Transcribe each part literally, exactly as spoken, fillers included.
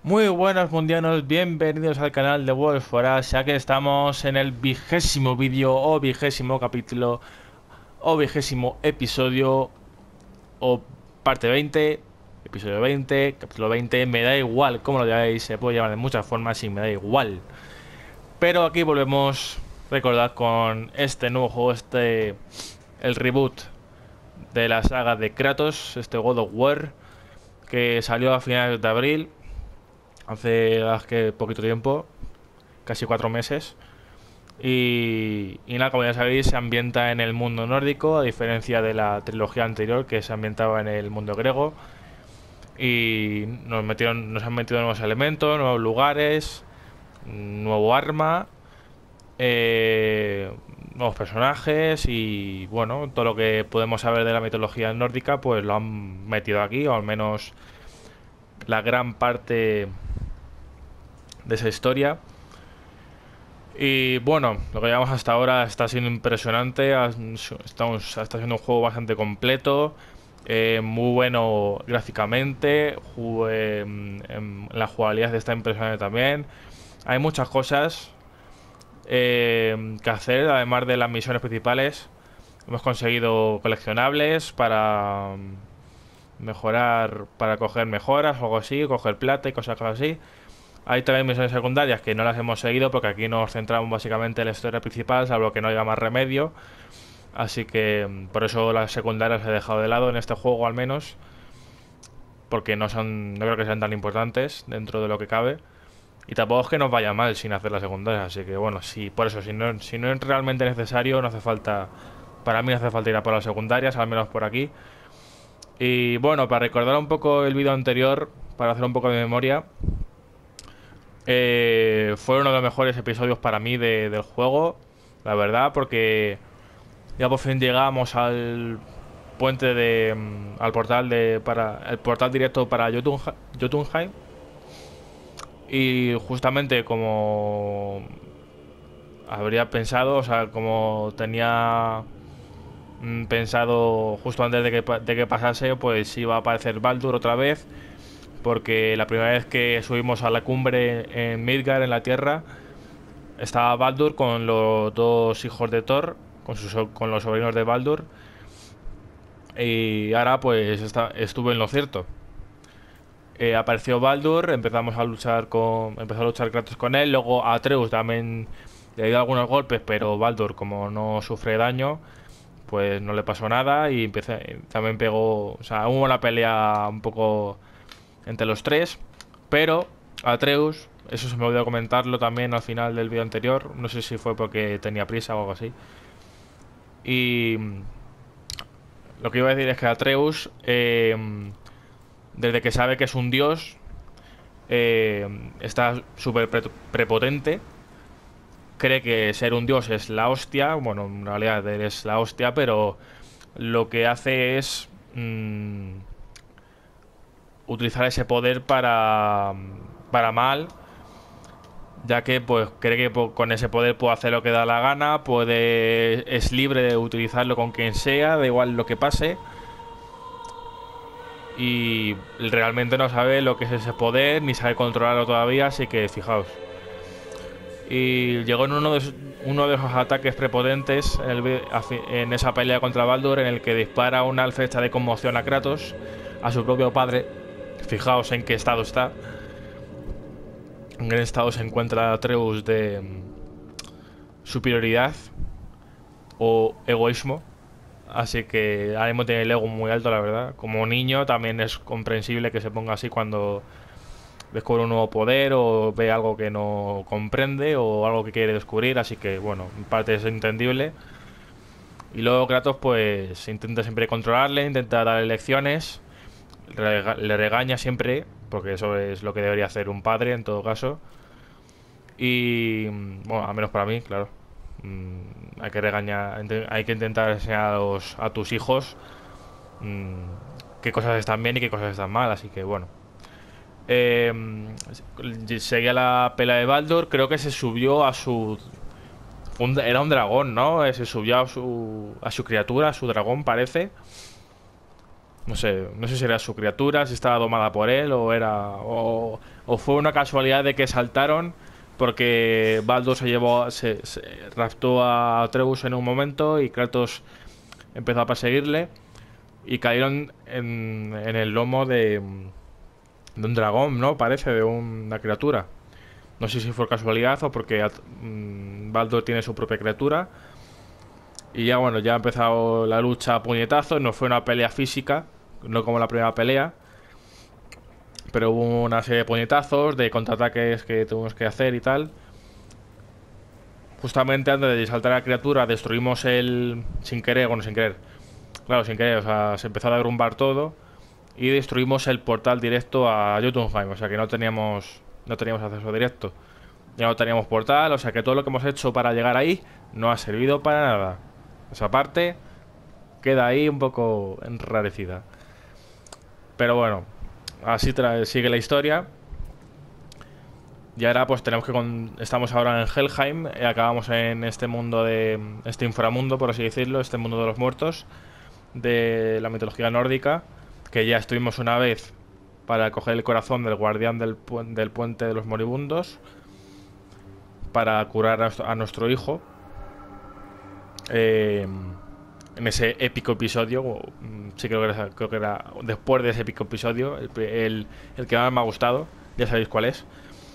Muy buenos mundianos, bienvenidos al canal de Wolf Forest, ya que estamos en el vigésimo vídeo o vigésimo capítulo o vigésimo episodio o parte veinte, episodio veinte, capítulo veinte, me da igual cómo lo llaméis, se puede llamar de muchas formas y me da igual. Pero aquí volvemos, recordad, con este nuevo juego, este, el reboot de la saga de Kratos, este God of War, que salió a finales de abril, hace que poquito tiempo, casi cuatro meses. Y, y nada, como ya sabéis, se ambienta en el mundo nórdico, a diferencia de la trilogía anterior que se ambientaba en el mundo griego. Y nos, metieron, nos han metido nuevos elementos, nuevos lugares, nuevo arma, eh, nuevos personajes y bueno, todo lo que podemos saber de la mitología nórdica pues lo han metido aquí, o al menos la gran parte de esa historia. Y bueno, lo que llevamos hasta ahora está siendo impresionante. Estamos, está siendo un juego bastante completo, eh, muy bueno gráficamente. Ju- eh, em, la jugabilidad está impresionante también. Hay muchas cosas eh, que hacer, además de las misiones principales. Hemos conseguido coleccionables para mm, mejorar, para coger mejoras o algo así, coger plata y cosas así. Hay también misiones secundarias que no las hemos seguido porque aquí nos centramos básicamente en la historia principal, salvo que no haya más remedio. Así que mm, por eso las secundarias he dejado de lado en este juego al menos, porque no son, no creo que sean tan importantes dentro de lo que cabe. Y tampoco es que nos vaya mal sin hacer las secundarias, así que bueno, sí, por eso, si no, si no es realmente necesario, no hace falta, para mí no hace falta ir a por las secundarias, al menos por aquí. Y bueno, para recordar un poco el vídeo anterior, para hacer un poco de memoria, Eh, fue uno de los mejores episodios para mí de- del juego, la verdad, porque ya por fin llegamos al puente de, mm, al portal de para el portal directo para Jotunha- Jotunheim, y justamente como habría pensado, o sea, como tenía mm, pensado justo antes de que, pa- de que pasase, pues iba a aparecer Baldur otra vez, porque la primera vez que subimos a la cumbre en Midgard, en la Tierra, estaba Baldur con los dos hijos de Thor, con, sus, con los sobrinos de Baldur. Y ahora pues está, estuve en lo cierto. Eh, apareció Baldur, empezamos a luchar con. Empezó a luchar Kratos con él. Luego Atreus también le dio algunos golpes, pero Baldur, como no sufre daño, pues no le pasó nada. Y empecé, también pegó. O sea, hubo una pelea un poco entre los tres. Pero Atreus, eso se me olvidó comentarlo también al final del vídeo anterior. No sé si fue porque tenía prisa o algo así. Y mm, lo que iba a decir es que Atreus, eh, desde que sabe que es un dios, eh, está súper pre prepotente. Cree que ser un dios es la hostia. Bueno, en realidad eres la hostia, pero lo que hace es mmm, utilizar ese poder para, para mal, ya que pues cree que po- con ese poder puede hacer lo que da la gana, puede es libre de utilizarlo con quien sea, da igual lo que pase. Y realmente no sabe lo que es ese poder ni sabe controlarlo todavía, así que fijaos. Y llegó en uno de, uno de esos ataques prepotentes en, el, en esa pelea contra Baldur, en el que dispara una flecha de conmoción a Kratos, a su propio padre. Fijaos en qué estado está. En qué estado se encuentra Atreus de mm, superioridad o egoísmo. Así que ahora mismo tiene el ego muy alto, la verdad. Como niño también es comprensible que se ponga así cuando descubre un nuevo poder o ve algo que no comprende o algo que quiere descubrir, así que bueno, en parte es entendible. Y luego Kratos pues intenta siempre controlarle, intenta darle lecciones, rega- le regaña siempre, porque eso es lo que debería hacer un padre en todo caso. Y bueno, al menos para mí, claro. Mm, hay que regañar, hay que intentar enseñar a, los, a tus hijos mm, qué cosas están bien y qué cosas están mal, así que bueno. Eh, seguía la pelea de Baldur, creo que se subió a su... un- era un dragón, ¿no? Eh, Se subió a su, a su criatura, a su dragón parece. No sé, no sé si era su criatura, si estaba domada por él o era o, o fue una casualidad de que saltaron porque Baldur se llevó se, se raptó a Atreus en un momento y Kratos empezó a perseguirle y cayeron en, en el lomo de, de un dragón, ¿no? Parece, de una criatura. No sé si fue casualidad o porque mm, Baldur tiene su propia criatura. Y ya bueno, ya ha empezado la lucha a puñetazos. No fue una pelea física, no como la primera pelea. Pero hubo una serie de puñetazos, de contraataques que tuvimos que hacer y tal. Justamente antes de saltar a la criatura, destruimos el. Sin querer, bueno, sin querer. Claro, sin querer, o sea, se empezó a derrumbar todo. Y destruimos el portal directo a Jotunheim. O sea que no teníamos. No teníamos acceso directo. Ya no teníamos portal, o sea que todo lo que hemos hecho para llegar ahí no ha servido para nada. Esa parte queda ahí un poco enrarecida. Pero bueno, así sigue la historia. Y ahora pues tenemos que... Con... Estamos ahora en Helheim y acabamos en este mundo de... Este inframundo, por así decirlo, este mundo de los muertos de la mitología nórdica, que ya estuvimos una vez para coger el corazón del guardián del, pu del puente de los moribundos, para curar a nuestro, a nuestro hijo. Eh, en ese épico episodio, sí creo que, era, creo que era después de ese épico episodio, el, el, el que más me ha gustado, ya sabéis cuál es.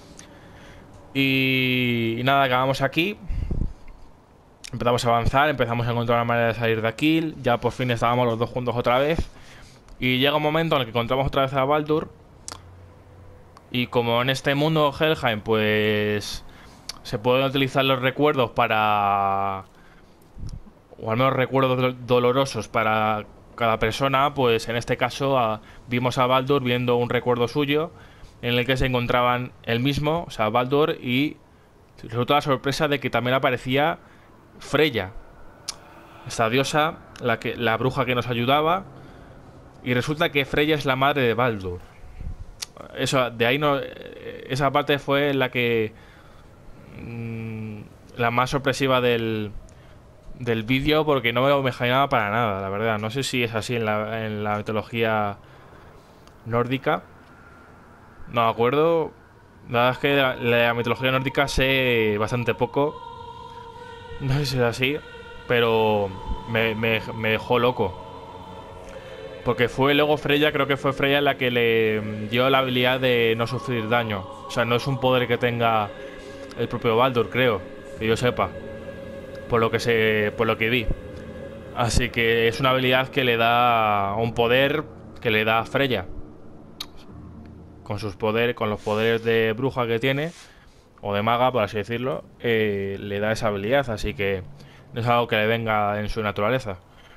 Y, y nada, acabamos aquí. Empezamos a avanzar, empezamos a encontrar una manera de salir de aquí. Ya por fin estábamos los dos juntos otra vez. Y llega un momento en el que encontramos otra vez a Baldur. Y como en este mundo Helheim, pues se pueden utilizar los recuerdos para... o al menos recuerdos dolorosos para cada persona, pues en este caso a, vimos a Baldur viendo un recuerdo suyo en el que se encontraban él mismo, o sea, Baldur, y resultó la sorpresa de que también aparecía Freya, esta diosa, la, que, la bruja que nos ayudaba, y resulta que Freya es la madre de Baldur. Eso, de ahí no... Esa parte fue la que... Mmm, la más sorpresiva del, del vídeo, porque no me lo imaginaba para nada, la verdad. No sé si es así en la, en la mitología nórdica. No me acuerdo. La verdad es que de la, la mitología nórdica sé bastante poco. No sé si es así, pero me, me, me dejó loco. Porque fue luego Freya, creo que fue Freya la que le dio la habilidad de no sufrir daño. O sea, no es un poder que tenga el propio Baldur, creo, que yo sepa. Por lo que se, por lo que vi. Así que es una habilidad que le da un poder que le da a Freya. Con sus poderes, con los poderes de bruja que tiene, o de maga, por así decirlo, eh, le da esa habilidad. Así que no es algo que le venga en su naturaleza.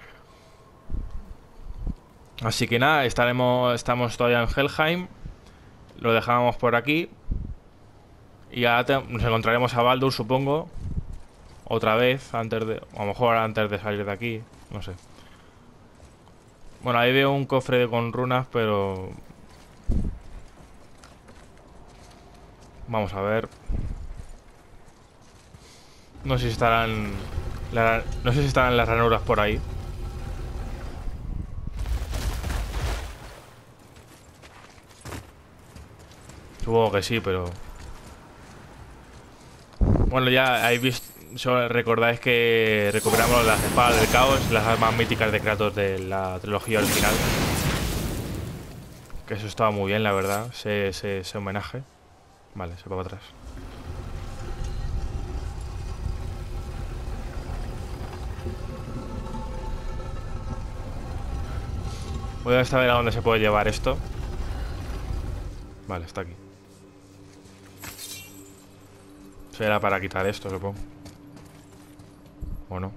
Así que nada, estaremos, estamos todavía en Helheim. Lo dejamos por aquí. Y ahora te, nos encontraremos a Baldur, supongo. Otra vez, antes de... O a lo mejor antes de salir de aquí. No sé. Bueno, ahí veo un cofre con runas, pero... Vamos a ver. No sé si estarán... La, no sé si estarán las ranuras por ahí. Supongo que sí, pero... Bueno, ya habéis visto... Recordáis que recuperamos las espadas del caos, las armas míticas de Kratos de la trilogía original. Que eso estaba muy bien, la verdad, ese, ese, ese homenaje. Vale, se va para atrás. Voy a saber a dónde se puede llevar esto. Vale, está aquí. Será para quitar esto, supongo. ¿O no?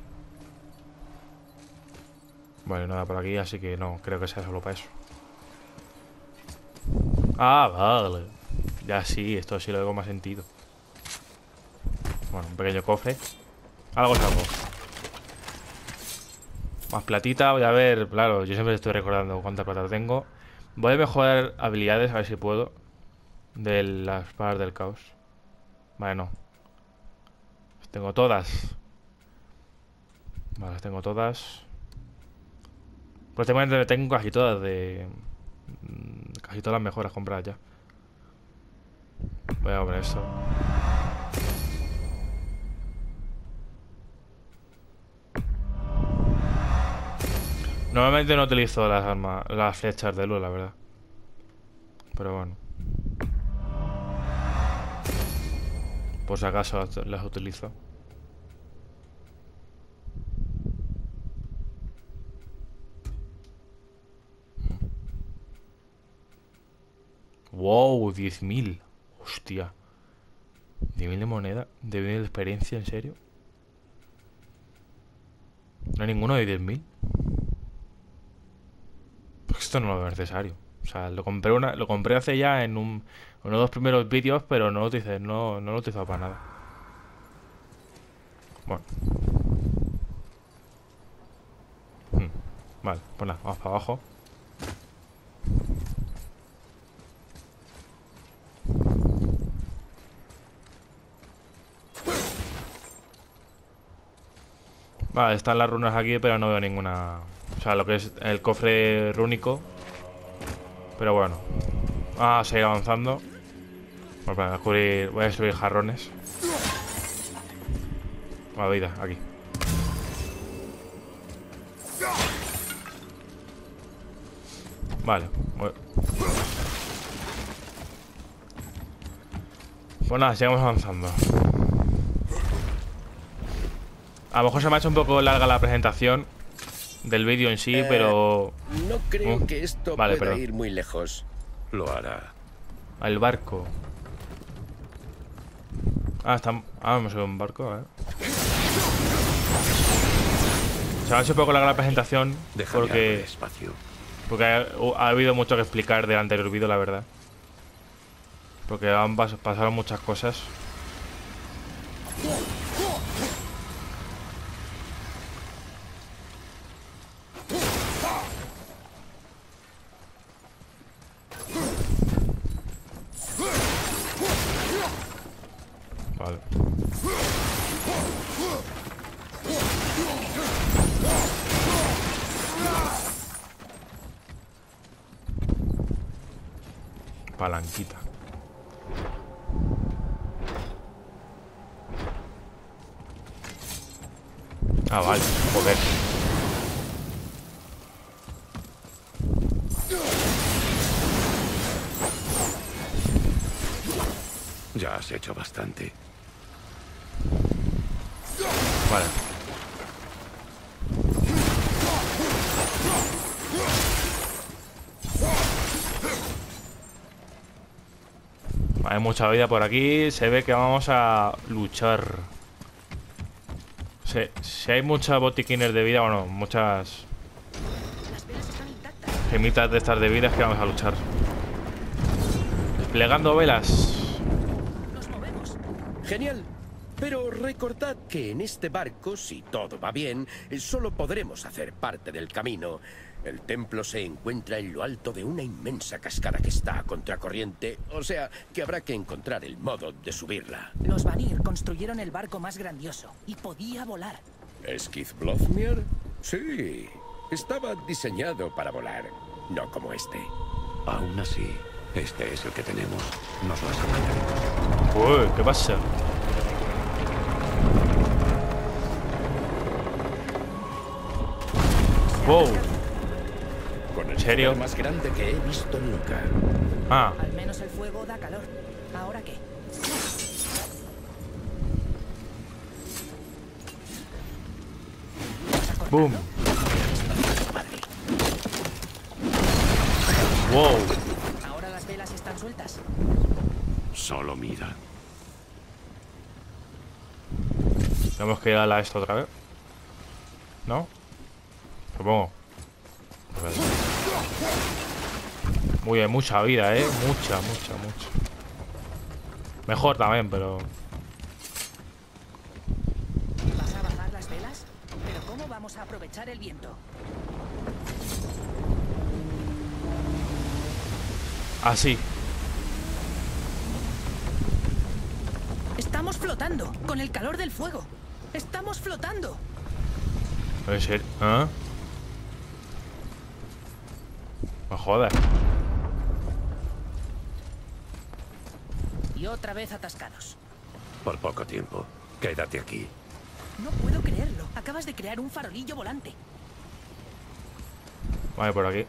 Vale, nada por aquí, así que no, creo que sea solo para eso. Ah, vale. Ya sí, esto sí lo veo más sentido. Bueno, un pequeño cofre. Algo es algo. Más platita, voy a ver, claro, yo siempre estoy recordando cuánta plata tengo. Voy a mejorar habilidades, a ver si puedo. De las espadas del caos. Vale, no. Las tengo todas. Vale, las tengo todas. Prácticamente tengo casi todas de... Casi todas las mejoras compradas ya. Voy a poner esto. Normalmente no utilizo las armas, las flechas de luz, la verdad. Pero bueno. Por si acaso las utilizo. Wow, diez mil. Hostia. diez mil de moneda, diez mil de experiencia, ¿en serio? ¿No hay ninguno de diez mil? Pues esto no lo veo necesario. O sea, lo compré una, lo compré hace ya en un, uno de los primeros vídeos, pero no lo utilicé, no, no lo he utilizado para nada. Bueno. Hmm. Vale, pues nada, vamos para abajo. Vale, están las runas aquí, pero no veo ninguna... O sea, lo que es el cofre rúnico. Pero bueno. Vamos a seguir avanzando. Bueno, para descubrir... Voy a destruir jarrones. La vida, aquí. Vale. Pues nada, sigamos avanzando. A lo mejor se me ha hecho un poco larga la presentación del vídeo en sí, eh, pero... No creo uh, que esto vale, pueda pero... ir muy lejos. Lo hará. Al barco. Ah, está... Ah, me subido un barco, a ver. Se me ha hecho un poco larga la presentación. Déjame porque... espacio. Porque ha, ha habido mucho que explicar del anterior vídeo, la verdad. Porque han pas pasado muchas cosas. Vale. Palanquita. Ah, vale, joder. Ya has hecho bastante. Vale. Hay mucha vida por aquí. Se ve que vamos a luchar. Si, si hay muchas botiquines de vida, bueno, muchas gemitas de estas de vida, es que vamos a luchar. Desplegando velas. Nos movemos. Genial. Pero recordad que en este barco, si todo va bien, solo podremos hacer parte del camino. El templo se encuentra en lo alto de una inmensa cascada que está a contracorriente, o sea, que habrá que encontrar el modo de subirla. Los Vanir construyeron el barco más grandioso y podía volar. ¿Skithblothnir? Sí, estaba diseñado para volar, no como este. Aún así, este es el que tenemos. Nos vas a matar. Uy, ¿qué pasa? Wow. Con el ¿En serio? más grande que he visto nunca. Ah. Al menos el fuego da calor. ¿Ahora qué? Boom. Wow. Ahora las velas están sueltas. Solo mira. Tenemos que ir a la esto otra vez. ¿No? Supongo. Muy bien, mucha vida, eh. Mucha, mucha, mucha. Mejor también, pero... ¿Vas a bajar las velas? ¿Pero cómo vamos a aprovechar el viento? Así. Estamos flotando, con el calor del fuego. Estamos flotando. Puede ser. ¿Ah? No jodas. Y otra vez atascados. Por poco tiempo. Quédate aquí. No puedo creerlo. Acabas de crear un farolillo volante. Vale, por aquí.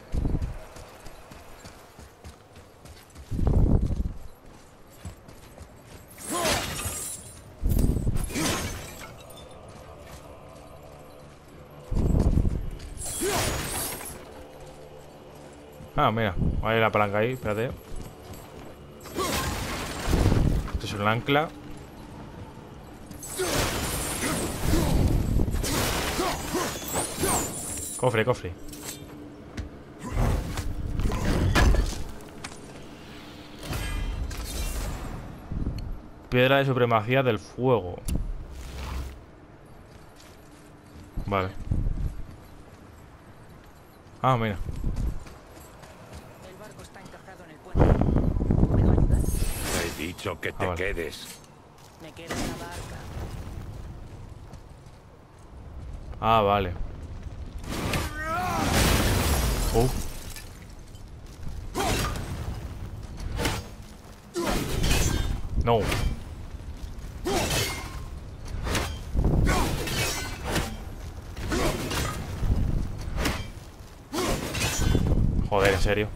Ah, mira. Hay la palanca ahí, espérate. Esto es un ancla. Cofre, cofre. Piedra de supremacía del fuego. Vale. Ah, mira. El barco está encajado en el puente. ¿Puedo ayudar? Te he dicho que te Ah, vale. quedes. Me quedo en la barca. Ah, vale. Uh. No. Joder, en serio.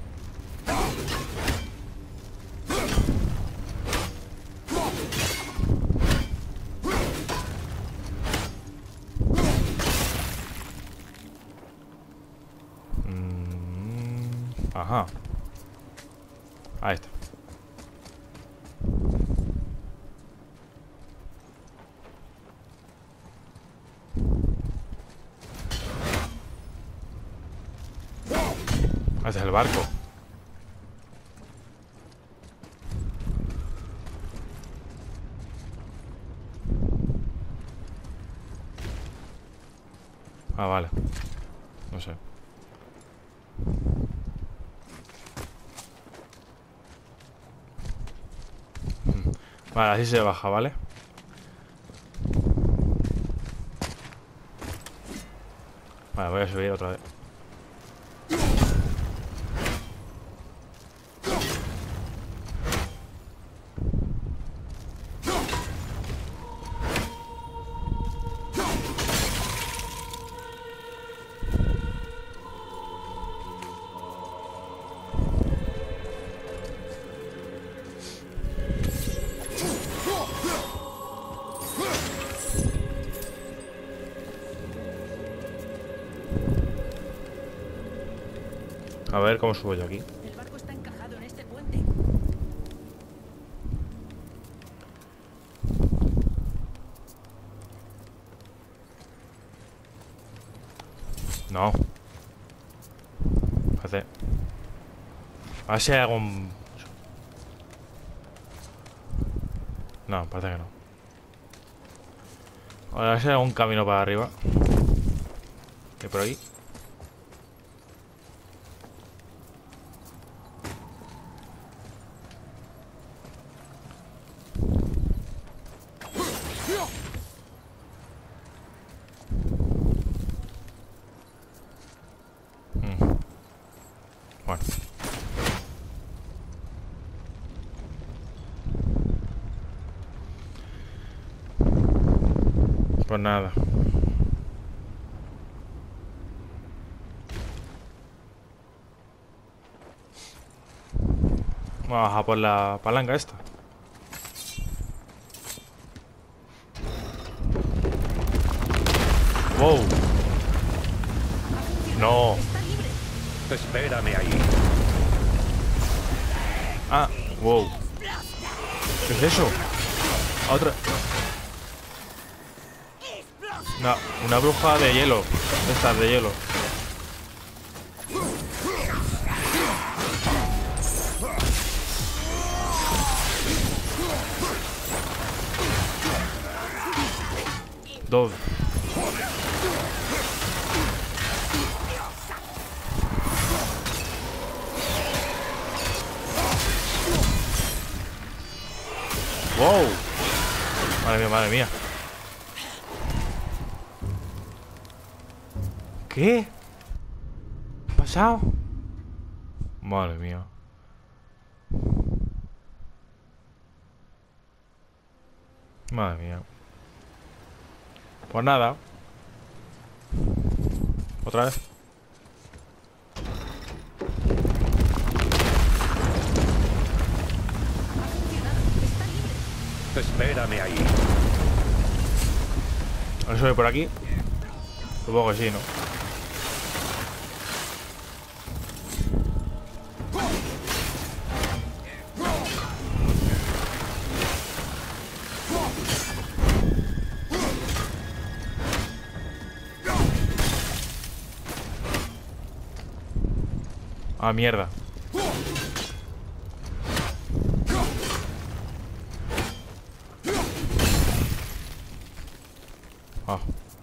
Mm, ajá. Ahí está. Ese es el barco. Ah, vale. No sé. Vale, así se baja, ¿vale? Vale, voy a subir otra vez. A ver cómo subo yo aquí. El barco está encajado en este puente. No. Hace. A ver si hay algún. No, parece que no. A ver si hay algún camino para arriba. ¿Y por aquí? Mm. Bueno. Pues nada. Vamos a por la palanca esta. Wow. No. Está libre. Espérame ahí. Ah, wow. ¿Qué es eso? Otra. Una, una bruja de hielo. Estas de hielo. Dos. Wow. Madre mía, madre mía. ¿Qué? ¿Qué ha pasado? Madre mía. Madre mía. Pues nada. Otra vez. Espérame ahí. ¿No sube por aquí? Supongo que sí, ¿no? Ah, mierda. Ah.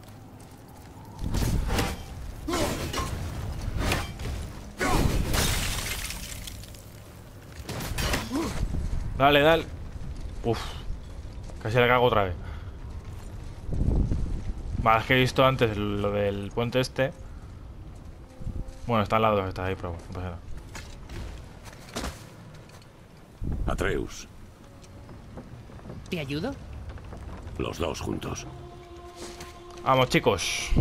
Dale, dale. Uf. Casi la cago otra vez. Vale, es que he visto antes lo del puente este. Bueno, está al lado, está ahí, pero no pasa nada. Atreus, ¿Te ayudo? los dos juntos. Vamos, chicos.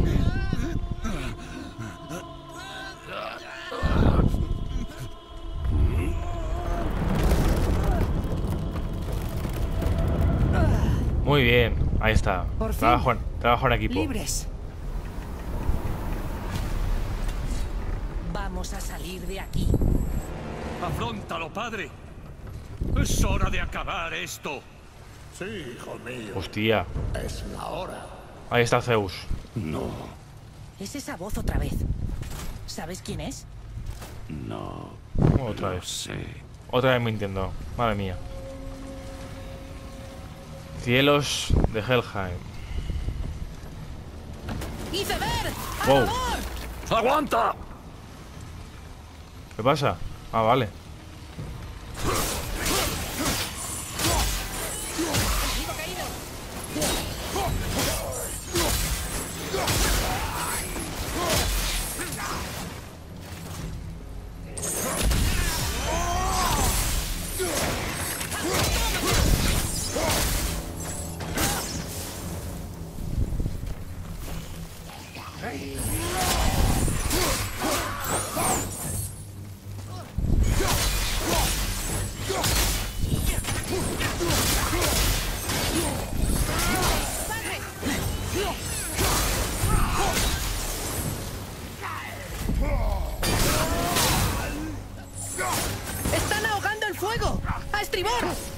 Muy bien, ahí está. Por fin. Trabajo en, trabajo en equipo. Libres. Vamos a salir de aquí. ¡Afróntalo, padre! ¡Es hora de acabar esto! Sí, hijo mío. Hostia. Es la hora. Ahí está Zeus. No, Es esa voz otra vez. ¿Sabes quién es? no. Otra no vez. sé. Otra vez mintiendo. Madre mía. Cielos de Helheim. ¡Iceberg! ¡A Wow. favor! ¡Aguanta! ¿Qué pasa? Ah, vale. ¡Enemigo caído! ¡Están ahogando el fuego! ¡A estribor!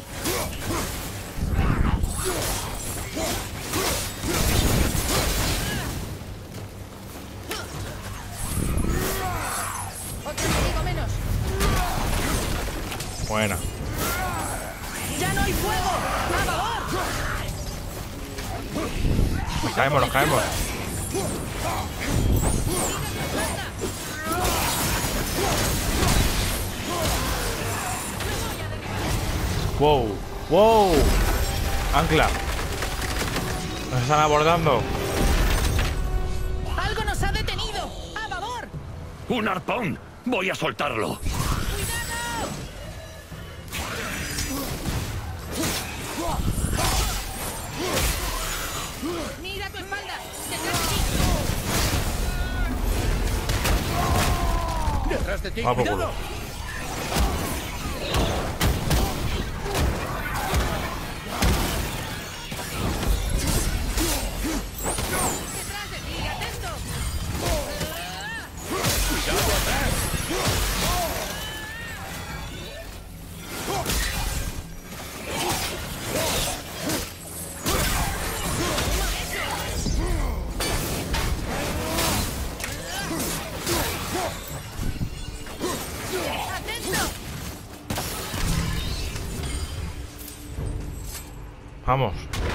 ¡Otro enemigo menos! Buena. ¡Ya no hay fuego! ¡A favor! Nos caemos, nos caemos. Wow, wow. Ancla. Nos están abordando. ¡Algo nos ha detenido! ¡A favor! ¡Un arpón! ¡Voy a soltarlo! ¡Mira tu espalda! ¡Detrás de ti! Detrás de ti, Ah, por cuidado. culo. ¡Detrás de ti! ¡Atento! ¡Atento! Vamos.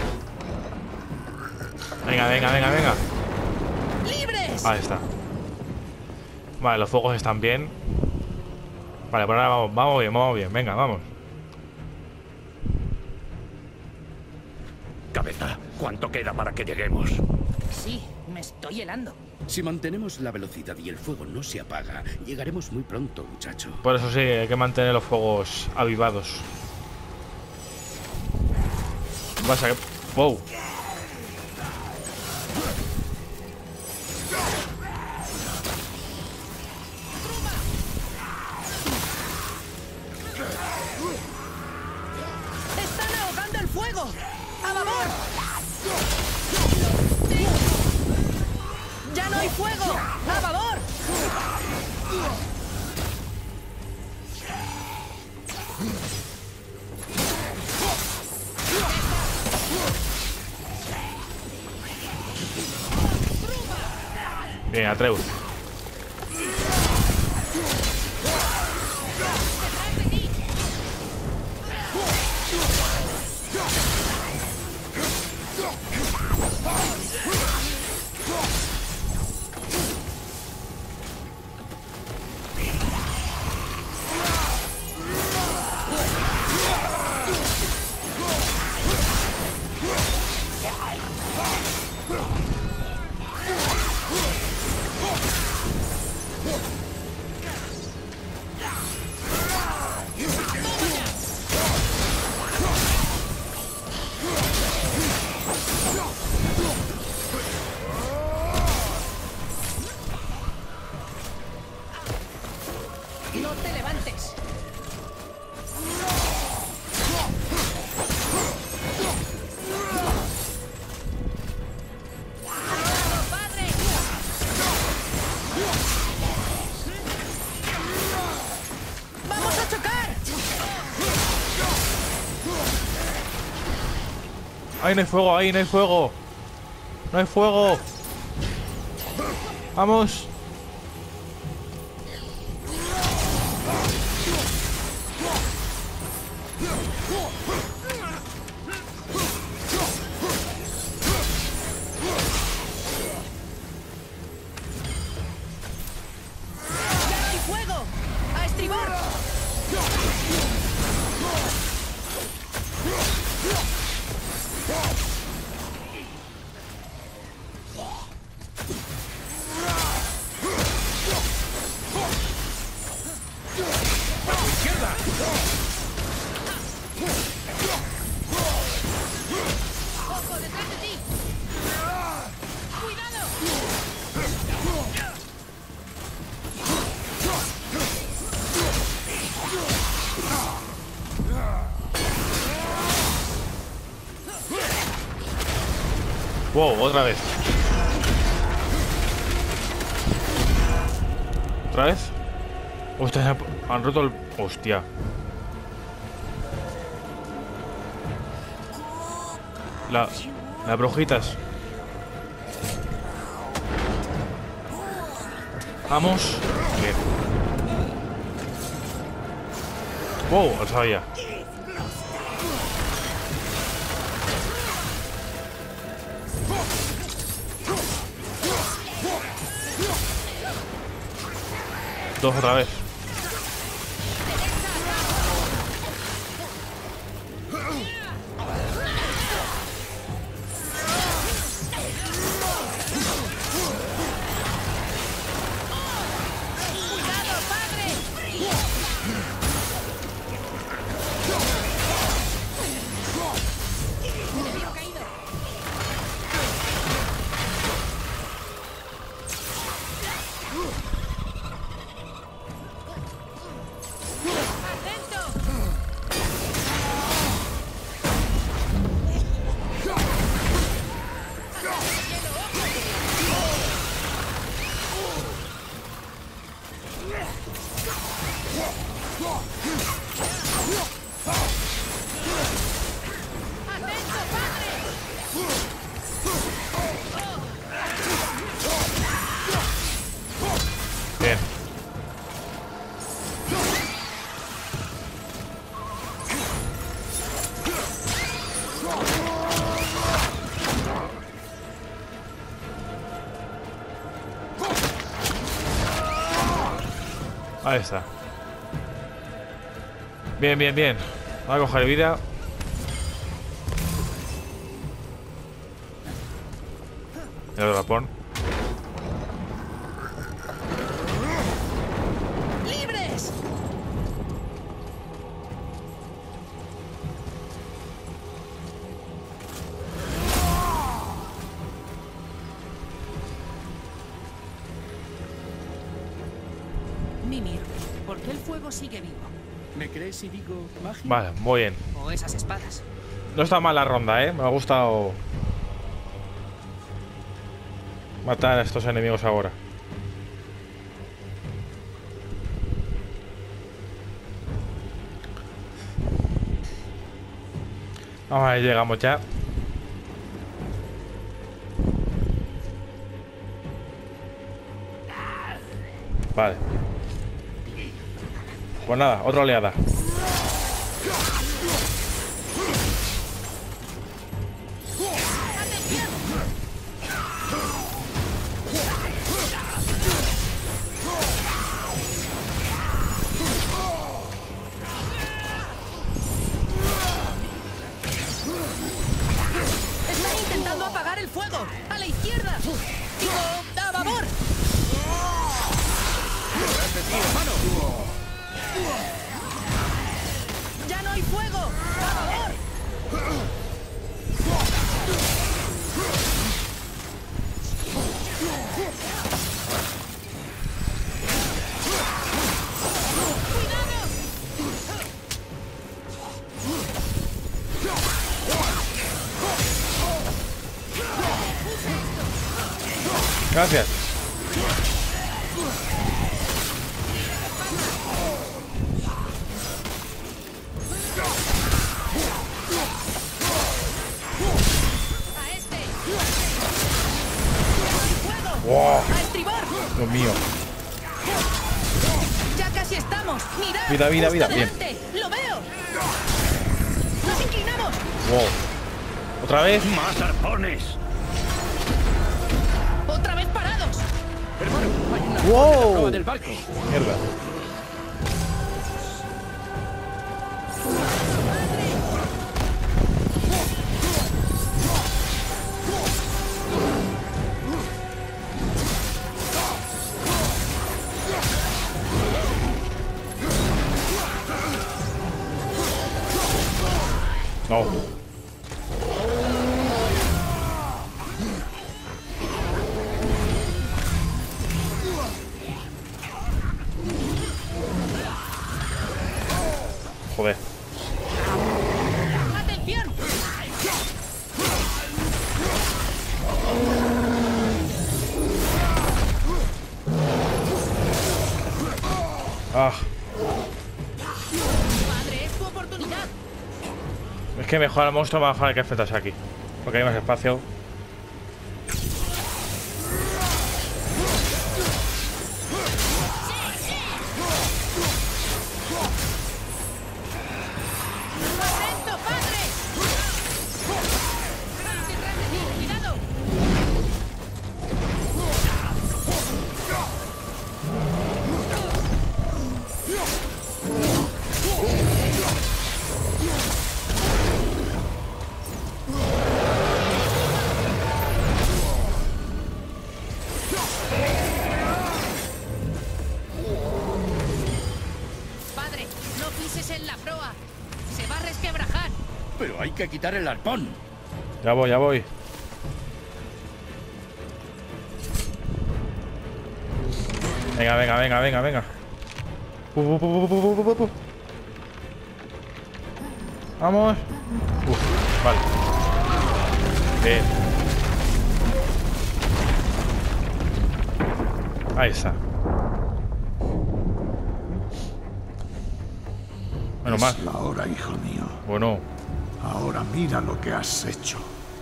Venga, venga, venga, venga. ¡Libres! Ahí está. Vale, los fuegos están bien. Vale, por ahora vamos, vamos bien, vamos bien. Venga, vamos. Cabeza, ¿cuánto queda para que lleguemos? Sí, Me estoy helando. Si mantenemos la velocidad y el fuego no se apaga, llegaremos muy pronto, muchacho. Por eso sí, hay que mantener los fuegos avivados. Pasa que... ¡Wow! ¡Están ahogando el fuego! ¡A babor! ¡Ya no hay fuego! ¡A babor! Bien, Atreus. ¡No te levantes! ¡Padre! ¡Vamos a chocar! ¡Ahí no hay fuego! ¡Ahí no hay fuego! ¡No hay fuego! ¡Vamos! ¡Ya hay fuego! ¡A estribor! ¡Ojo, detrás de ti! ¡Cuidado! ¡Wow! Otra vez. ¿Otra vez? Hostia, han roto el... Hostia. La... Las brujitas. Vamos. Bien. Wow, lo sabía. Dos otra vez. ¡Cuidado, padre! ¡Enemigo caído! ¡Atento! ¡Atento, padre! Bien. Ahí está. Bien, bien, bien. Voy a coger vida. El drapón. ¿Por qué el fuego sigue vivo? ¿Me crees si digo magia? Vale, muy bien. O esas espadas. No está mal la ronda, ¿eh? Me ha gustado matar a estos enemigos ahora. Vamos a ver, llegamos ya. Vale. Pues nada, otra oleada. ¡Están intentando apagar el fuego! ¡A la izquierda! ¡Digo, a favor! ¡Ya no hay fuego! ¡A favor! Gracias. ¡A este! Wow, ¡A estribor! Dios mío. ¡Ya casi estamos! ¡Mirad! Vida, vida, ¡Justo vida, bien. delante! ¡Lo veo! ¡Nos inclinamos! Wow. ¿Otra vez? ¡Más arpones! ¡Otra vez parados! Hermano, hay una Wow. proa del barco. Mierda. No. Joder. ¡Atención! Ah. ¡Padre, es tu oportunidad! Es que mejor al monstruo va a dejar que enfrentarse aquí. Porque hay más espacio. ¡Atento, padre! ¡Detrás de ti! ¡Cuidado! Padre, no pises en la proa. Se va a resquebrajar. Pero hay que quitar el arpón. Ya voy, ya voy. Venga, venga, venga, venga, venga. Pu, pu, pu, pu, pu, pu, pu, pu. Vamos. Uf, vale. Bien. Ahí está. Menos mal. Es la hora, hijo mío. Bueno. Ahora mira lo que has hecho.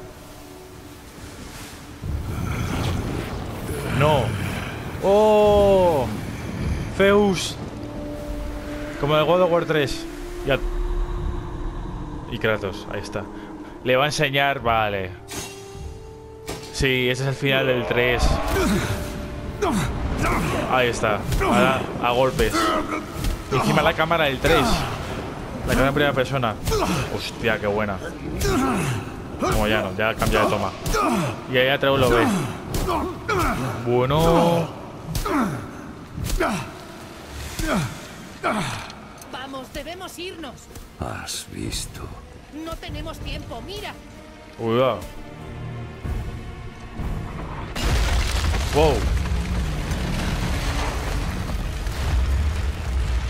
No. ¡Oh! Zeus. Como el God of War tres. Ya. Y Kratos, ahí está. Le va a enseñar, vale. Sí, ese es el final del tres. Ahí está. Ahora a golpes. Y encima la cámara del tres. La cámara en primera persona. Hostia, qué buena. Como ya no, ya cambia de toma. Y ahí Atreus lo ve. Bueno. Vamos, debemos irnos. Has visto. No tenemos tiempo, mira. Cuidado. Wow.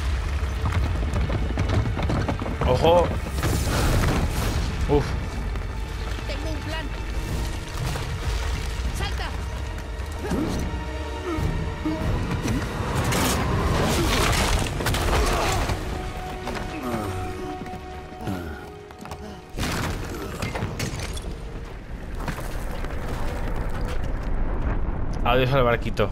¡Ojo! Uf. Tengo un plan. ¡Salta! Adiós al barquito.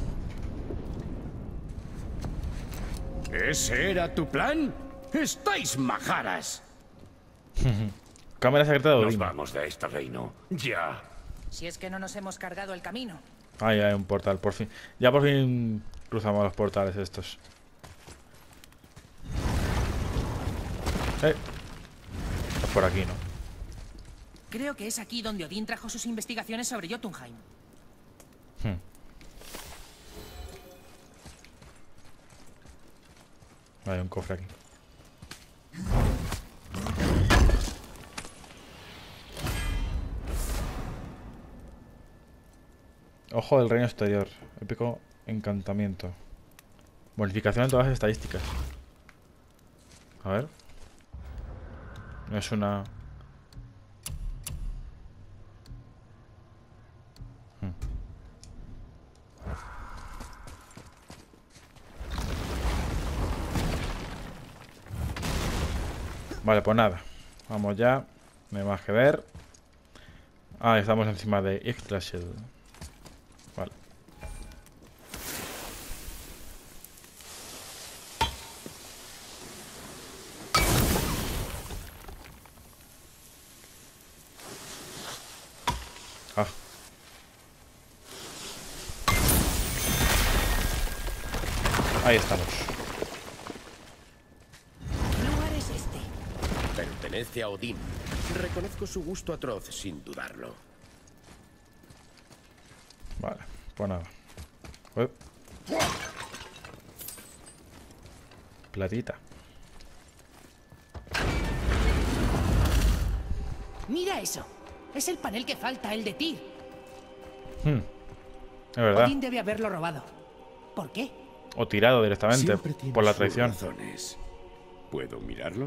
¿Ese era tu plan? ¡Estáis majaras! Cámara secreta de Nos Odín. vamos de este reino. Ya. Si es que no nos hemos cargado el camino. Ahí hay un portal, por fin. Ya por fin cruzamos los portales estos. Eh. Es por aquí, ¿no? Creo que es aquí donde Odín trajo sus investigaciones sobre Jotunheim. Hmm. Hay un cofre aquí. Ojo del reino exterior. Épico encantamiento. Bonificación de todas las estadísticas. A ver. No es una... Hmm. Vale, pues nada. Vamos ya. No hay más que ver. Ah, estamos encima de Yggdrasil. Vale. Ah. Ahí estamos. ¿Qué lugar es este? Pertenece a Odín. Reconozco su gusto atroz, sin dudarlo. Vale, pues nada. Uep. Platita. Mira eso. Es el panel que falta, el de Tyr. Hmm. Es verdad. Odín debe haberlo robado. ¿Por qué? O tirado directamente Siempre tiene por la sus traición. razones. ¿Puedo mirarlo?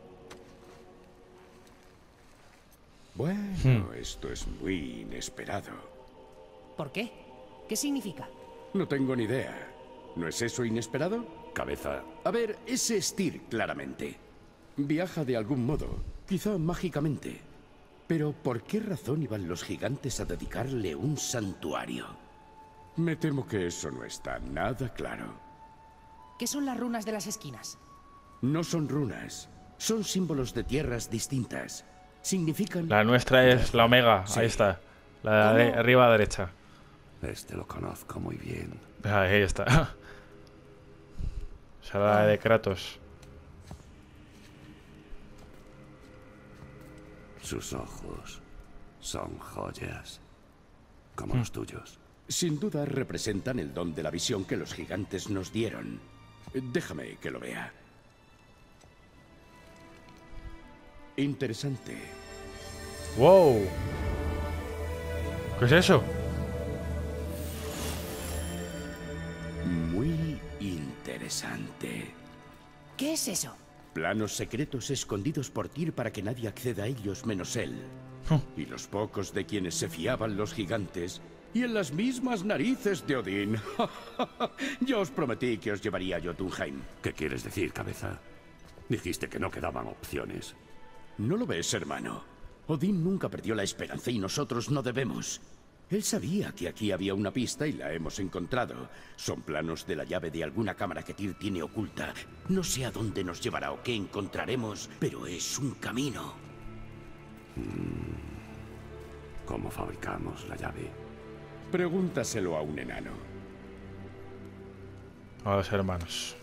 Bueno, esto es muy inesperado. ¿Por qué? ¿Qué significa? No tengo ni idea. ¿No es eso inesperado? Cabeza. A ver, ese es Tyr, claramente. Viaja de algún modo, quizá mágicamente. Pero ¿por qué razón iban los gigantes a dedicarle un santuario? Me temo que eso no está nada claro. ¿Qué son las runas de las esquinas? No son runas, son símbolos de tierras distintas. Significan... La nuestra es la omega. Sí. Ahí está. La de ¿Cómo? arriba a la derecha. Este lo conozco muy bien. Ahí está. Será la de Kratos. Sus ojos son joyas. Como los tuyos. Sin duda representan el don de la visión que los gigantes nos dieron. Déjame que lo vea. Interesante. ¡Wow! ¿Qué es eso? Muy interesante. ¿Qué es eso? Planos secretos escondidos por Tyr para que nadie acceda a ellos menos él. Y los pocos de quienes se fiaban los gigantes. Y en las mismas narices de Odín. Yo os prometí que os llevaría a Jotunheim. ¿Qué quieres decir, cabeza? Dijiste que no quedaban opciones. ¿No lo ves, hermano? Odín nunca perdió la esperanza y nosotros no debemos. Él sabía que aquí había una pista y la hemos encontrado. Son planos de la llave de alguna cámara que Tyr tiene oculta. No sé a dónde nos llevará o qué encontraremos, pero es un camino. ¿Cómo fabricamos la llave? Pregúntaselo a un enano. A los hermanos.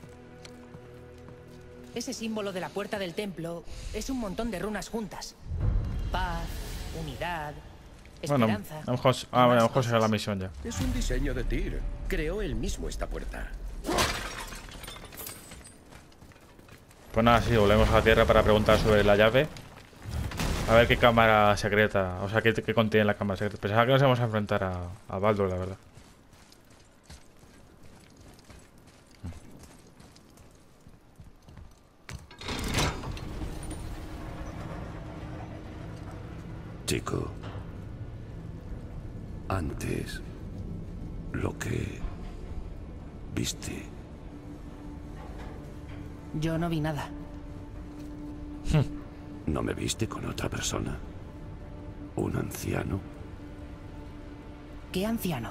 Ese símbolo de la puerta del templo es un montón de runas juntas. Paz, unidad, Bueno, esperanza. a lo mejor, y ah, a más lo mejor será la cosas. misión ya. Es un diseño de Tyr. Creó él mismo esta puerta. Pues nada, sí, volvemos a la Tierra para preguntar sobre la llave. A ver qué cámara secreta, o sea, qué, qué contiene la cámara secreta. Pensaba que nos íbamos a enfrentar a, a Baldur, la verdad. Chico, antes lo que viste. Yo no vi nada. ¿No me viste con otra persona? ¿Un anciano? ¿Qué anciano?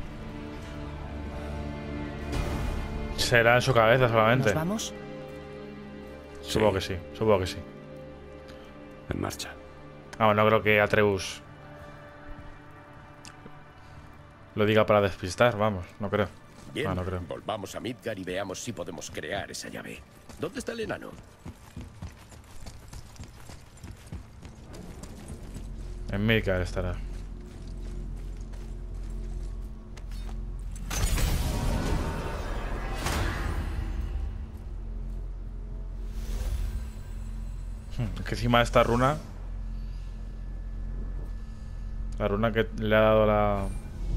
Será en su cabeza solamente. ¿Nos vamos? Supongo que sí, supongo que sí. En marcha. Ah, no creo que Atreus lo diga para despistar, vamos, no creo. Bien, Ah, no creo. volvamos a Midgar y veamos si podemos crear esa llave. ¿Dónde está el enano? En Midgar estará. Hmm, es que encima de esta runa, la runa que le ha dado la...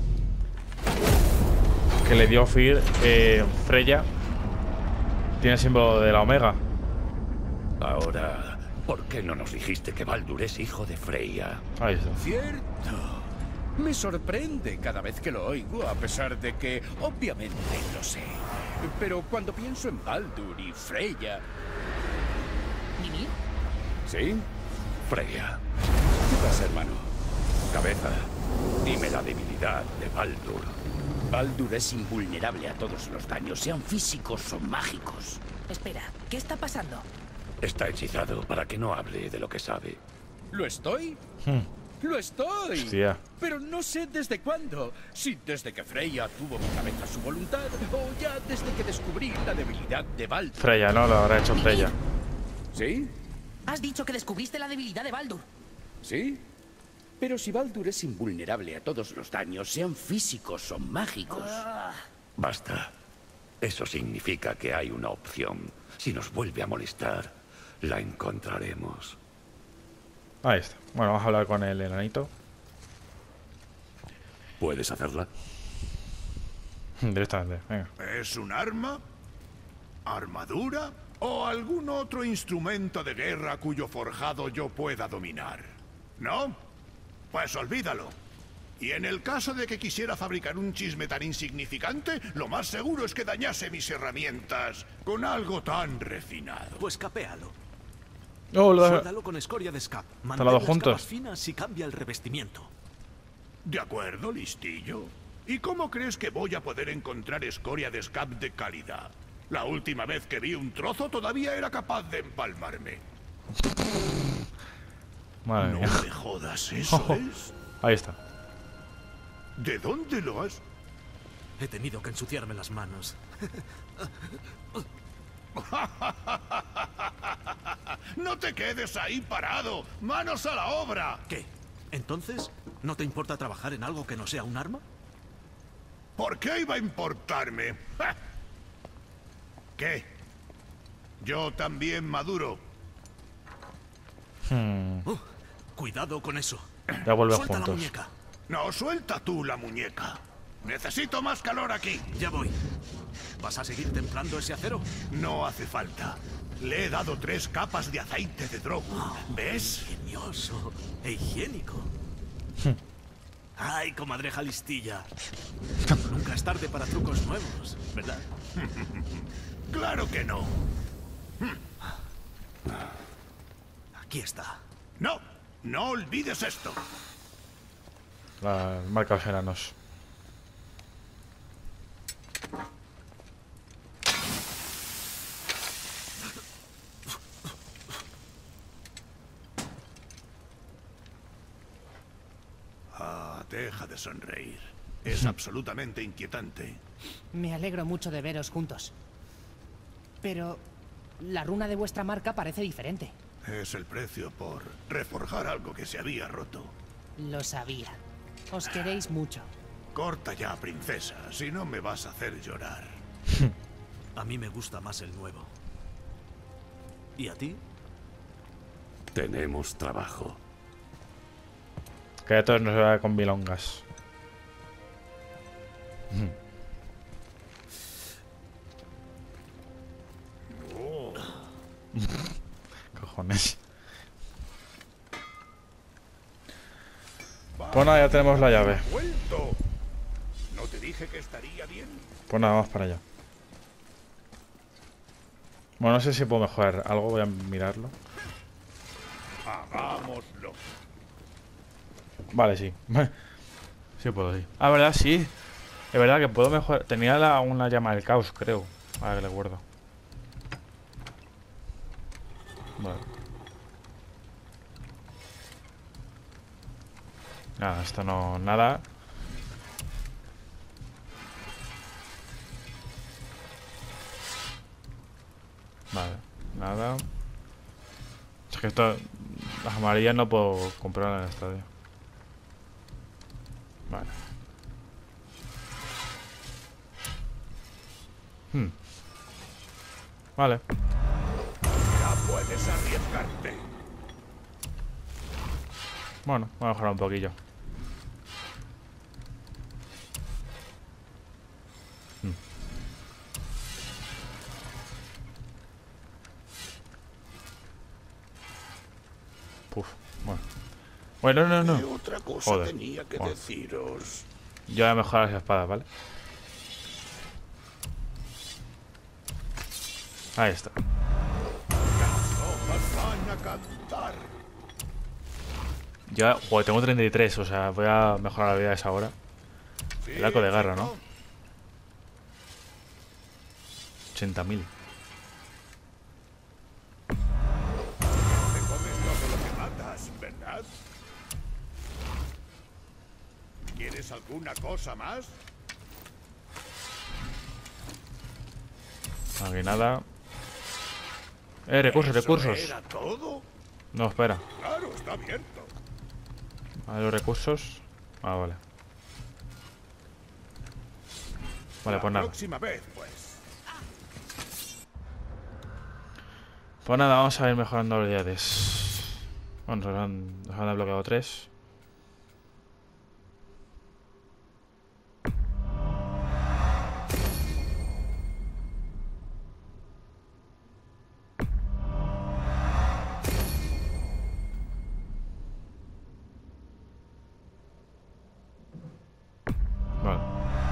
que le dio Fir, eh, Freya, tiene el símbolo de la Omega. Ahora, ¿por qué no nos dijiste que Baldur es hijo de Freya? Ahí está. Cierto. Me sorprende cada vez que lo oigo, a pesar de que, obviamente, lo sé. Pero cuando pienso en Baldur y Freya... ¿Mimir? ¿Sí? Freya, ¿Qué pasa, hermano? cabeza, dime la debilidad de Baldur. Baldur es invulnerable a todos los daños, sean físicos o mágicos. Espera, ¿qué está pasando? Está hechizado para que no hable de lo que sabe. ¿Lo estoy? Hmm, ¡Lo estoy! hostia. Pero no sé desde cuándo. Si desde que Freya tuvo mi cabeza a su voluntad, o ya desde que descubrí la debilidad de Baldur. Freya, ¿no? Lo habrá hecho Freya. ¿Sí? Has dicho que descubriste la debilidad de Baldur. ¿Sí? Pero si Baldur es invulnerable a todos los daños, sean físicos o mágicos. Basta. Eso significa que hay una opción. Si nos vuelve a molestar, la encontraremos. Ahí está. Bueno, vamos a hablar con el enanito. ¿Puedes hacerla? Directamente, venga. ¿Es un arma? ¿Armadura? ¿O algún otro instrumento de guerra cuyo forjado yo pueda dominar? ¿No? Pues olvídalo. Y en el caso de que quisiera fabricar un chisme tan insignificante, lo más seguro es que dañase mis herramientas con algo tan refinado. Pues capéalo. Oh, lo Suéldalo con escoria de scap. Mantén lado las juntos. capas finas y cambia el revestimiento. De acuerdo, listillo. ¿Y cómo crees que voy a poder encontrar escoria de scap de calidad? La última vez que vi un trozo todavía era capaz de empalmarme. Madre No mía. me jodas, ¿eso es? Ahí está. ¿De dónde lo has...? He tenido que ensuciarme las manos. ¡No te quedes ahí parado! ¡Manos a la obra! ¿Qué? ¿Entonces no te importa trabajar en algo que no sea un arma? ¿Por qué iba a importarme? ¡Ja! ¿Qué? Yo también maduro. Hmm, Uh, cuidado con eso. ya vuelven Suelta la juntos. muñeca. No, suelta tú la muñeca. Necesito más calor aquí. Ya voy. ¿Vas a seguir templando ese acero? No hace falta. Le he dado tres capas de aceite de drogo. ¿Ves? Ingenioso e higiénico. Ay, comadreja listilla. Nunca es tarde para trucos nuevos, ¿verdad? Claro que no. Aquí está. No, no olvides esto. La marca de los enanos. Ah, deja de sonreír. Es absolutamente inquietante. Me alegro mucho de veros juntos. Pero la runa de vuestra marca parece diferente. Es el precio por reforjar algo que se había roto. Lo sabía. Os queréis mucho. Corta ya, princesa, si no me vas a hacer llorar. A mí me gusta más el nuevo. ¿Y a ti? Tenemos trabajo. Que a todos nos va con milongas. Cojones. Pues nada, ya tenemos la llave. Vuelto. ¿No te dije que estaría bien? Pues nada, vamos para allá. Bueno, no sé si puedo mejorar algo, voy a mirarlo. Hagámoslo. Vale, sí. Sí puedo, sí. Ah, verdad, sí. Es verdad que puedo mejorar. Tenía la, una llama del caos, creo. Ahora que le acuerdo. Vale. Nada, esto no... Nada. Vale. Nada. Es que esto... Las amarillas no puedo comprar en el estadio. Vale. Hmm. Vale. Ya puedes arriesgarte. Bueno, voy a mejorar un poquillo. Hmm. Puf, bueno. Bueno, no, no, ¿Qué no. otra cosa Joder. tenía que Bueno. deciros? Yo voy a mejorar las espadas, ¿vale? Ahí está. Las hojas van a cantar. Yo, joder, tengo treinta y tres, o sea, voy a mejorar la vida a esa hora. Sí, El arco de garra, chico. ¿no? ochenta mil. Te comes todo lo que matas, ¿verdad? ¿Quieres alguna cosa más? Aquí nada. Eh, recursos, ¿Eso recursos. era todo? No, espera. Claro, está abierto. A ver los recursos. Ah, vale. Vale, La pues nada. próxima vez, pues. Pues nada, vamos a ir mejorando habilidades. Bueno, nos han, nos han desbloqueado tres. Vale.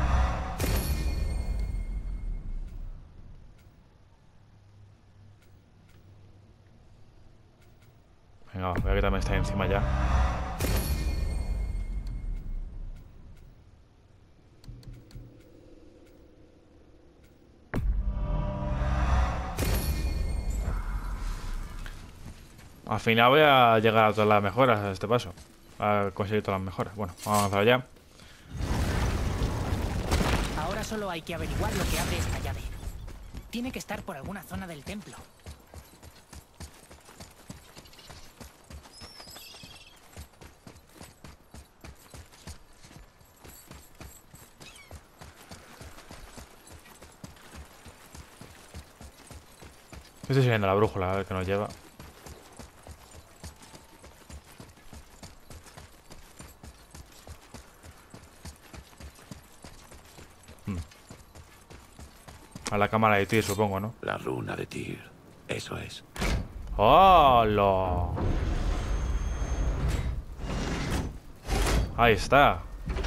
Venga, va, voy a quitarme esta de encima ya. Al final voy a llegar a todas las mejoras a este paso. A conseguir todas las mejoras. Bueno, vamos a avanzar ya. Ahora solo hay que averiguar lo que abre esta llave. Tiene que estar por alguna zona del templo. Estoy siguiendo la brújula, a ver qué nos lleva. Hmm. A la cámara de Tyr, supongo, ¿no? La runa de Tyr. Eso es. ¡Hola! Ahí está.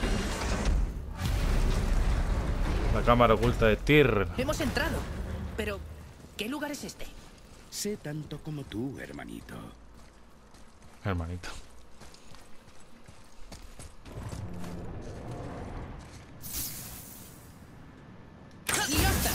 La cámara oculta de Tyr. Hemos entrado. Pero, ¿qué lugar es este? Sé tanto como tú, hermanito. Hermanito. ¡Idiota!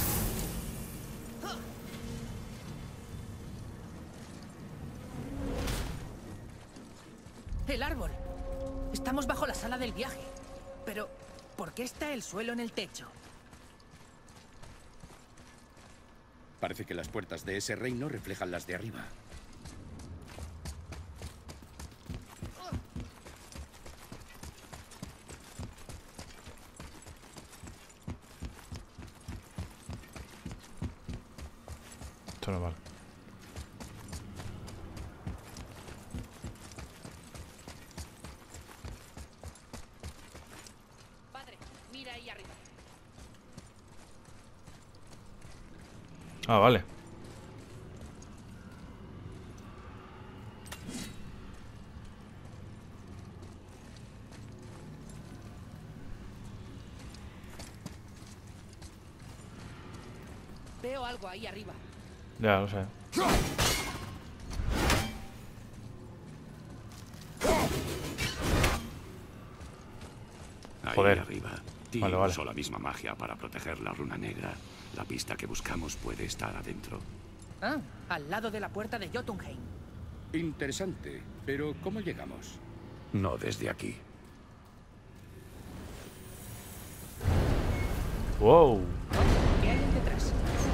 El árbol. Estamos bajo la sala del viaje. Pero, ¿por qué está el suelo en el techo? Parece que las puertas de ese reino reflejan las de arriba. Esto no vale. Padre, mira ahí arriba. Ah, vale. Veo algo ahí arriba. Ya, lo sé. Ahí Joder. arriba. Tim Vale, vale. usó la misma magia para proteger la runa negra. La pista que buscamos puede estar adentro. Ah, al lado de la puerta de Jotunheim. Interesante, pero ¿cómo llegamos? No desde aquí. Wow. ¿Qué hay detrás?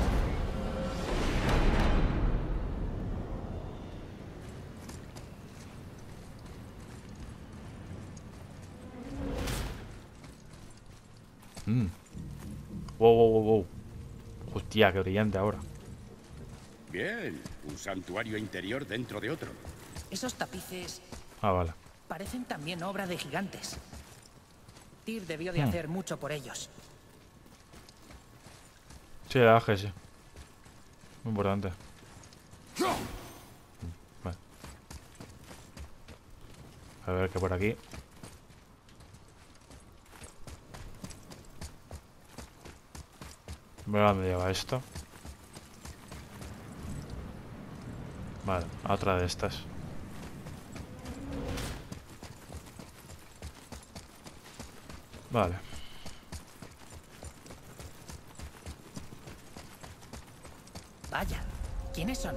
Mm. Wow, wow, wow, wow. Hostia, qué brillante ahora. Bien, un santuario interior dentro de otro. Esos tapices Ah, vale. parecen también obra de gigantes. Tyr debió de Hmm. hacer mucho por ellos. Sí, la verdad es que sí. Muy importante. Vale. A ver qué por aquí. Voy a dónde lleva esto. Vale, a otra de estas. Vale. Vaya, ¿quiénes son?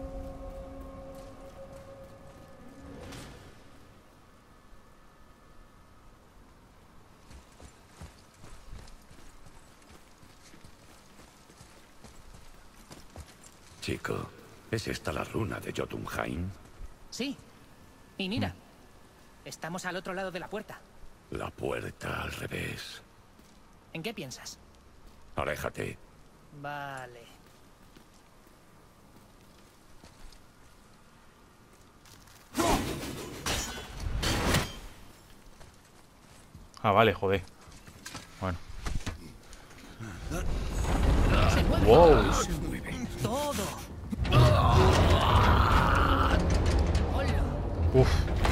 Chico, ¿es esta la runa de Jotunheim? Sí. Y mira, estamos al otro lado de la puerta. La puerta al revés. ¿En qué piensas? Aléjate. Vale. Ah, vale, joder. Bueno. Se mueve. Wow. Se mueve. Todo. Hola. Uf.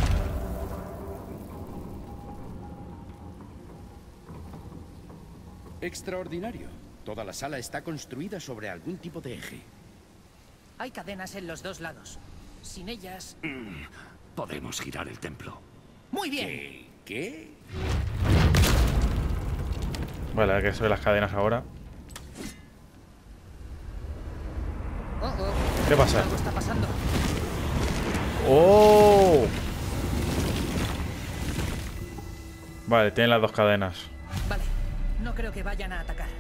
Extraordinario. Toda la sala está construida sobre algún tipo de eje. Hay cadenas en los dos lados. Sin ellas... Podemos girar el templo. ¡Muy bien! ¿Qué? ¿Qué? Vale, hay que subir las cadenas ahora. Oh, oh. ¿Qué pasa? Algo está pasando. ¡Oh! Vale, tienen las dos cadenas. Vale, no creo que vayan a atacar.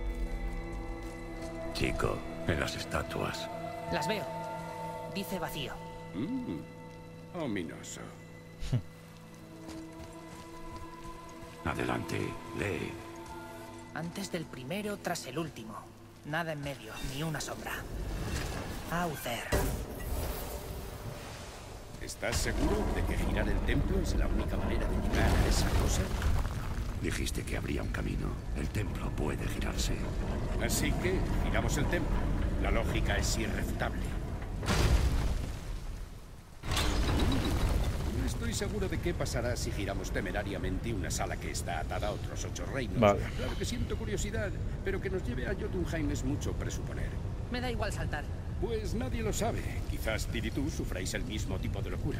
Chico, en las estatuas. Las veo. Dice vacío. Mm, ominoso. Adelante, lee. Antes del primero, tras el último. Nada en medio, ni una sombra. Auther. ¿Estás seguro de que girar el templo es la única manera de llegar a esa cosa? Dijiste que habría un camino. El templo puede girarse. Así que giramos el templo. La lógica es irrefutable. No estoy seguro de qué pasará si giramos temerariamente una sala que está atada a otros ocho reinos. Vale. Claro que siento curiosidad, pero que nos lleve a Jotunheim es mucho presuponer. Me da igual saltar. Pues nadie lo sabe. Quizás Tyr y tú sufráis el mismo tipo de locura.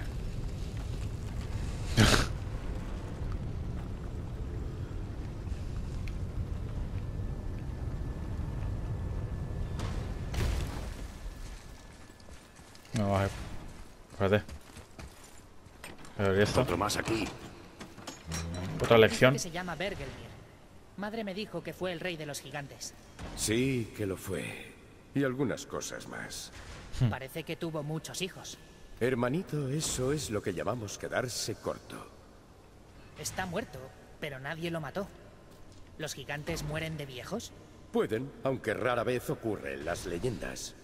No, vale. Espérate. Pero ¿y esto? Otro más aquí. Otra lección. Que se llama Bergelmir. Madre me dijo que fue el rey de los gigantes. Sí, que lo fue. Y algunas cosas más. Parece que tuvo muchos hijos. Hermanito, eso es lo que llamamos quedarse corto. Está muerto, pero nadie lo mató. ¿Los gigantes mueren de viejos? Pueden, aunque rara vez ocurre en las leyendas.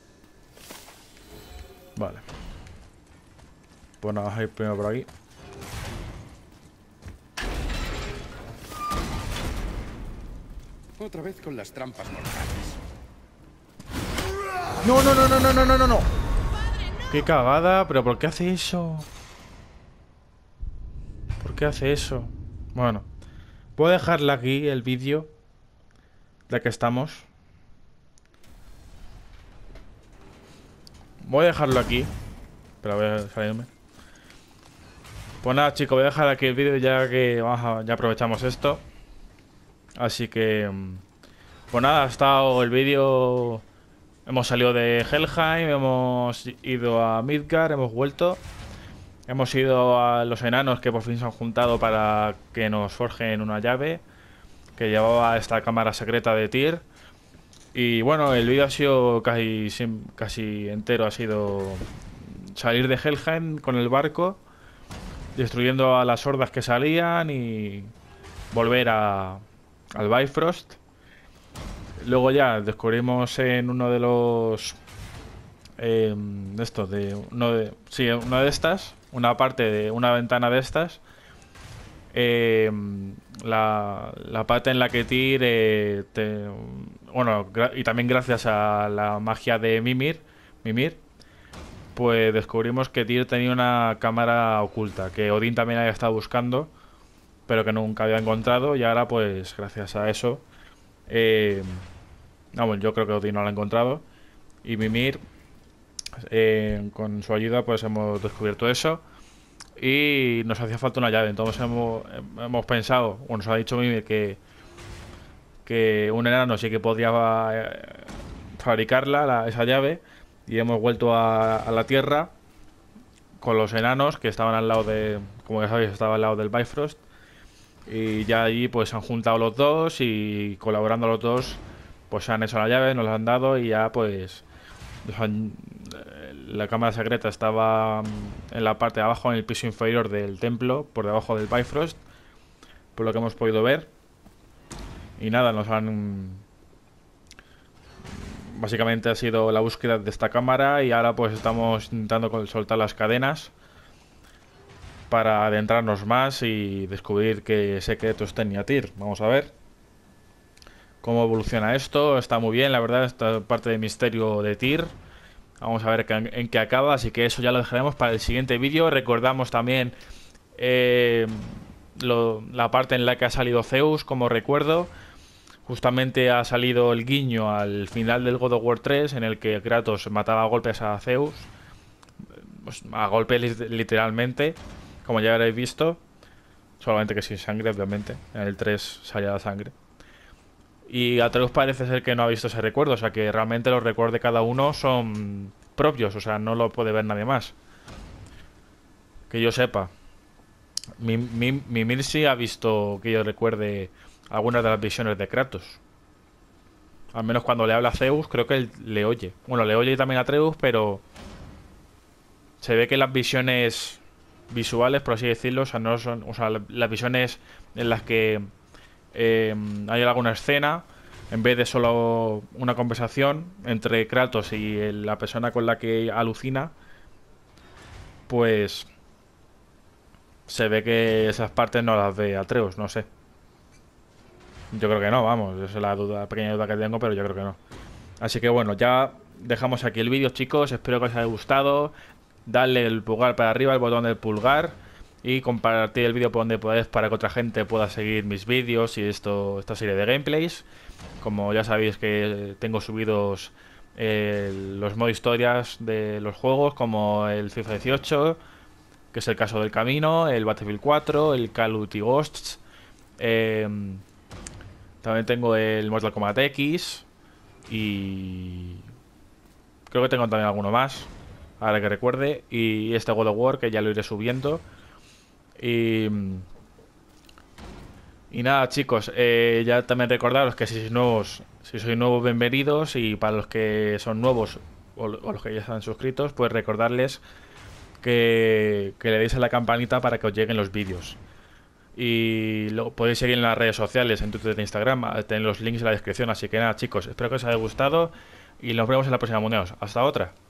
Vale. Pues nada, vamos a ir primero por aquí. Otra vez con las trampas mortales. No, no, no, no, no, no, no, no, no. Qué cagada, pero ¿por qué hace eso? ¿Por qué hace eso? Bueno, voy a dejarle aquí el vídeo de que estamos. voy a dejarlo aquí. Pero voy a salirme. Pues nada, chicos, voy a dejar aquí el vídeo ya que vamos a, ya aprovechamos esto. Así que... Pues nada, ha estado el vídeo... Hemos salido de Helheim, hemos ido a Midgard, hemos vuelto. Hemos ido a los enanos que por fin se han juntado para que nos forjen una llave que llevaba esta cámara secreta de Tyr. Y bueno, el vídeo ha sido casi, casi entero, ha sido salir de Helheim con el barco, destruyendo a las hordas que salían y volver a, al Bifrost. Luego ya descubrimos en uno de los... Eh, de estos, de, uno de... Sí, una de estas, una parte de una ventana de estas. Eh, la, la parte en la que Tyr... Eh, te, bueno, y también gracias a la magia de Mimir, Mimir, pues descubrimos que Tyr tenía una cámara oculta, que Odín también había estado buscando, pero que nunca había encontrado, y ahora pues gracias a eso... Eh, vamos, yo creo que Odín no lo ha encontrado. Y Mimir, eh, con su ayuda, pues hemos descubierto eso. Y nos hacía falta una llave. Entonces hemos, hemos pensado, o nos ha dicho Mimir que, que un enano sí que podría eh, fabricarla, la, esa llave. Y hemos vuelto a, a la Tierra con los enanos que estaban al lado de, como ya sabéis, estaban al lado del Bifrost. Y ya allí pues se han juntado los dos y colaborando los dos pues se han hecho la llave, nos la han dado y ya pues han, la cámara secreta estaba en la parte de abajo, en el piso inferior del templo, por debajo del Bifrost, por lo que hemos podido ver. Y nada, nos han... Básicamente ha sido la búsqueda de esta cámara y ahora pues estamos intentando soltar las cadenas para adentrarnos más y descubrir qué secretos tenía Tyr. Vamos a ver cómo evoluciona esto. Está muy bien, la verdad, esta parte de misterio de Tyr. Vamos a ver en qué acaba, así que eso ya lo dejaremos para el siguiente vídeo. Recordamos también eh, lo, la parte en la que ha salido Zeus, como recuerdo. Justamente ha salido el guiño al final del God of War tres, en el que Kratos mataba a golpes a Zeus. Pues, a golpes literalmente, como ya habréis visto. Solamente que sin sangre, obviamente. En el tres salía la sangre. Y Atreus parece ser que no ha visto ese recuerdo. O sea que realmente los recuerdos de cada uno son propios. O sea, no lo puede ver nadie más. Que yo sepa. Mi, mi, mi Mirsi ha visto, que yo recuerde, algunas de las visiones de Kratos. Al menos cuando le habla a Zeus, creo que él le oye. Bueno, le oye también a Atreus, pero se ve que las visiones visuales, por así decirlo, o sea, no son, o sea, las visiones en las que eh, hay alguna escena, en vez de solo una conversación entre Kratos y el, la persona con la que alucina, pues se ve que esas partes no las ve Atreus, no sé. Yo creo que no, vamos, esa es la duda, la pequeña duda que tengo, pero yo creo que no. Así que bueno, ya dejamos aquí el vídeo, chicos. Espero que os haya gustado. Dadle el pulgar para arriba, el botón del pulgar, y compartir el vídeo por donde podáis para que otra gente pueda seguir mis vídeos y esto, esta serie de gameplays. Como ya sabéis que tengo subidos eh, los modos historias de los juegos, como el FIFA dieciocho, que es el caso del camino, el Battlefield cuatro, el Call of Duty Ghosts. Eh, también tengo el Mortal Kombat X y creo que tengo también alguno más, ahora que recuerde, y este God of War, que ya lo iré subiendo. Y, y nada, chicos, eh, ya también recordaros que si sois nuevos, si sois nuevos, bienvenidos, y para los que son nuevos o, o los que ya están suscritos, pues recordarles que, que le deis a la campanita para que os lleguen los vídeos. Y lo podéis seguir en las redes sociales, en Twitter e Instagram, tenéis los links en la descripción. Así que nada, chicos, espero que os haya gustado y nos vemos en la próxima Muneos. Hasta otra.